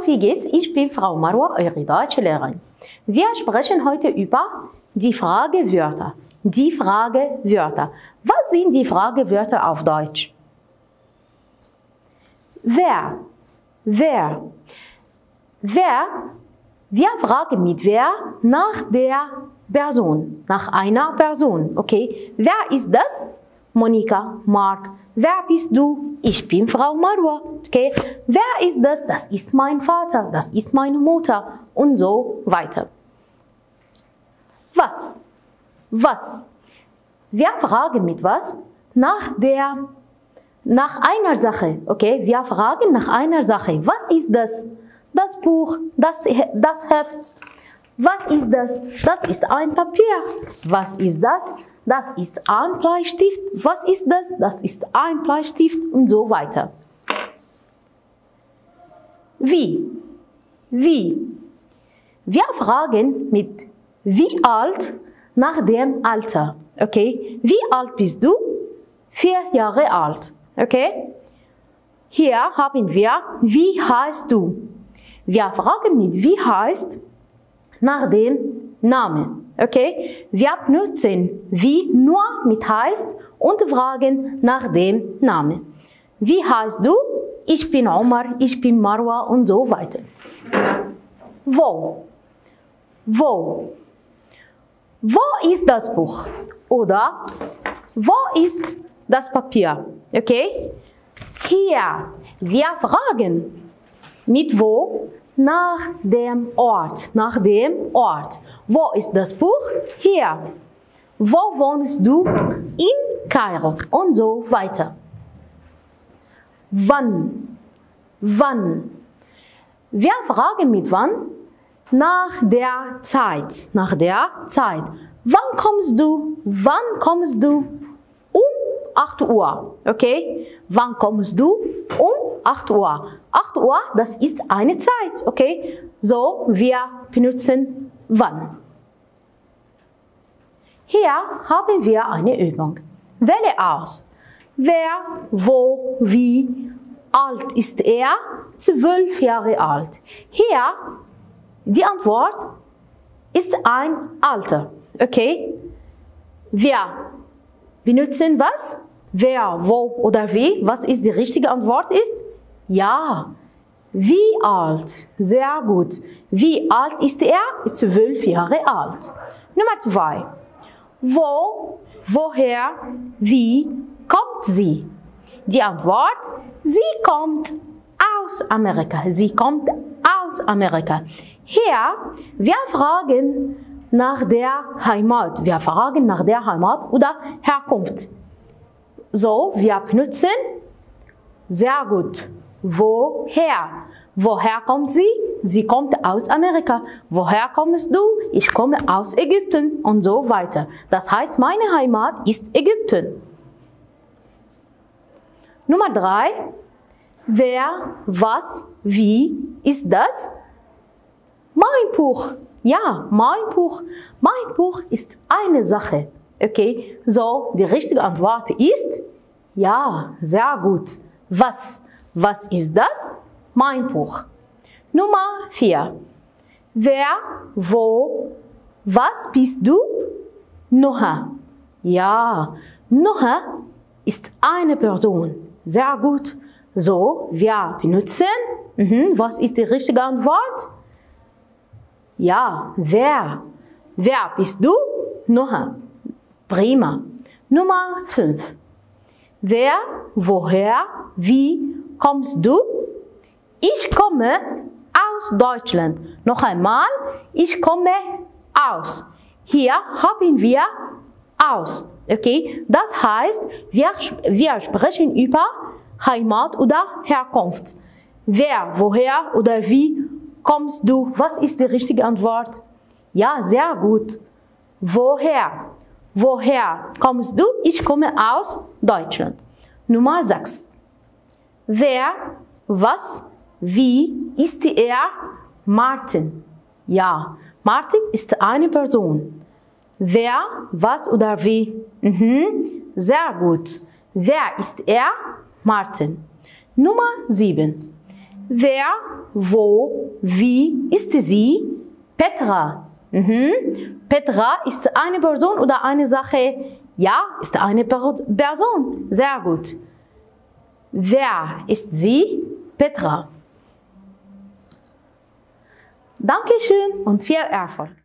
wie geht's? Ich bin Frau Mروة, eure deutsche Lehrerin. Wir sprechen heute über die Fragewörter. Die Fragewörter. Was sind die Fragewörter auf Deutsch? Wer? Wer? Wer? Wir fragen mit wer nach der Person, nach einer Person. Okay? Wer ist das? Monika, Mark. Wer bist du? Ich bin Frau Mروة. Okay? Wer ist das? Das ist mein Vater, das ist meine Mutter und so weiter. Was? Was? Wir fragen mit was? Nach einer Sache. Okay? Wir fragen nach einer Sache. Was ist das? Das Buch, das Heft. Was ist das? Das ist ein Papier. Was ist das? Das ist ein Bleistift. Was ist das? Das ist ein Bleistift und so weiter. Wie? Wie? Wir fragen mit wie alt nach dem Alter. Okay? Wie alt bist du? 4 Jahre alt. Okay? Hier haben wir wie heißt du? Wir fragen mit wie heißt nach dem Namen. Okay? Wir benutzen wie nur mit heißt und fragen nach dem Namen. Wie heißt du? Ich bin Omar, ich bin Mروة und so weiter. Wo? Wo? Wo ist das Buch? Oder wo ist das Papier? Okay? Hier. Wir fragen mit wo? Nach dem Ort. Nach dem Ort. Wo ist das Buch? Hier. Wo wohnst du? In Kairo. Und so weiter. Wann? Wann? Wir fragen mit wann? Nach der Zeit. Nach der Zeit. Wann kommst du? Wann kommst du? Um 8 Uhr. Okay? Wann kommst du? Um 8 Uhr. 8 Uhr, das ist eine Zeit. Okay? So, wir benutzen wann. Hier haben wir eine Übung. Wähle aus. Wer, wo, wie alt ist er? 12 Jahre alt. Hier, die Antwort ist ein Alter. Okay? Wir benutzen was? Wer, wo oder wie? Was ist die richtige Antwort ist? Ja. Wie alt? Sehr gut. Wie alt ist er? 12 Jahre alt. Nummer 2. Wo, woher, wie kommt sie? Die Antwort, sie kommt aus Amerika. Sie kommt aus Amerika. Hier, wir fragen nach der Heimat. Wir fragen nach der Heimat oder Herkunft. So, wir benutzen sehr gut. Woher? Woher kommt sie? Sie kommt aus Amerika. Woher kommst du? Ich komme aus Ägypten und so weiter. Das heißt, meine Heimat ist Ägypten. Nummer 3. Wer, was, wie ist das? Mein Buch. Ja, mein Buch. Mein Buch ist eine Sache. Okay, so die richtige Antwort ist ja, sehr gut. Was? Was ist das? Mein Buch. Nummer 4. Wer, wo, was bist du? Noah. Ja, Noah ist eine Person. Sehr gut. So, wir benutzen. Was ist die richtige Antwort? Ja, wer? Wer bist du? Noah. Prima. Nummer 5. Wer, woher, wie kommst du? Ich komme aus Deutschland. Noch einmal, ich komme aus. Hier haben wir aus. Okay? Das heißt, wir sprechen über Heimat oder Herkunft. Wer, woher oder wie kommst du? Was ist die richtige Antwort? Ja, sehr gut. Woher? Woher kommst du? Ich komme aus Deutschland. Nummer 6. Wer, was, wie ist er? Martin. Ja, Martin ist eine Person. Wer, was oder wie? Sehr gut. Wer ist er? Martin. Nummer 7. Wer, wo, wie ist sie? Petra. Petra ist eine Person oder eine Sache? Ja, ist eine Person. Sehr gut. Wer ist sie? Petra. Dankeschön und viel Erfolg.